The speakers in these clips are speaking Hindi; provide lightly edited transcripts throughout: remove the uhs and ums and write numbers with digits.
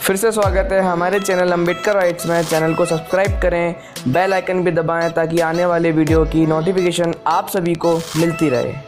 फिर से स्वागत है हमारे चैनल अम्बेडकर राइट्स में। चैनल को सब्सक्राइब करें, बेल आइकन भी दबाएं ताकि आने वाले वीडियो की नोटिफिकेशन आप सभी को मिलती रहे।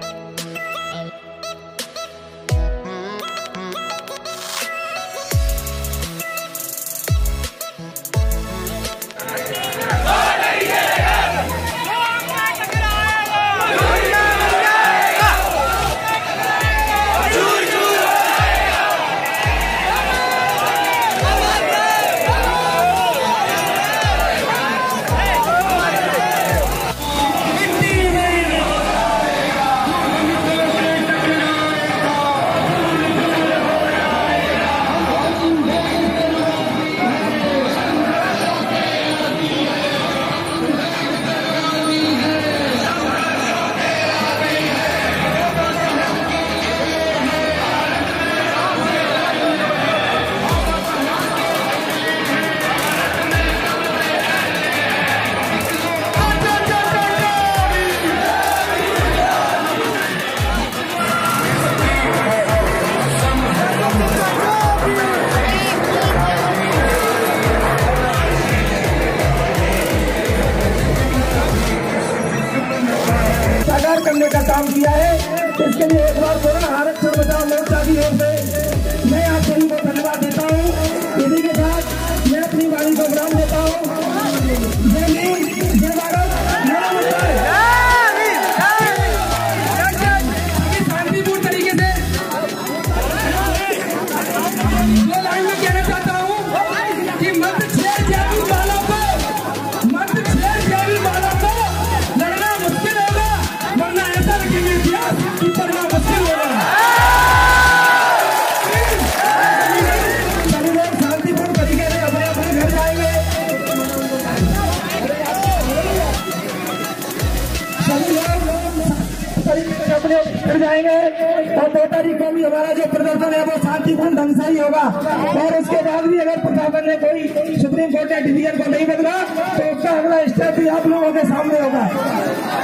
करने का काम किया है, इसके लिए एक बार कोरोना आरक्षण बचाओ मोर्चा की ओर से मैं आप सभी को धन्यवाद देता हूँ। इसी के साथ मैं अपनी वाणी को विराम देता हूँ। जय हिंद, जय भारत, शांतिपूर्ण तरीके से ये लाइन में कहना चाहता हूँ कि मत छेड़ जावी वालों को, मत छेड़ जावी वालों को लड़ना मुश्किल होगा, वरना ऐसा लगेगा इतिहास की पढ़ना मुश्किल होगा। सभी लोग शांतिपूर्ण तरीके से अपने अपने घर जाएंगे। सभी लोग तरीके से अपने घर जाएंगे और 2 तारीख को भी हमारा जो प्रदर्शन है वो शांतिपूर्ण ढंग से ही होगा। और उसके बाद भी अगर प्रशासन ने कोई सुप्रीम कोर्ट के डिसीजन को नहीं बदला तो उसका अगला स्टेप भी आप लोगों के सामने होगा।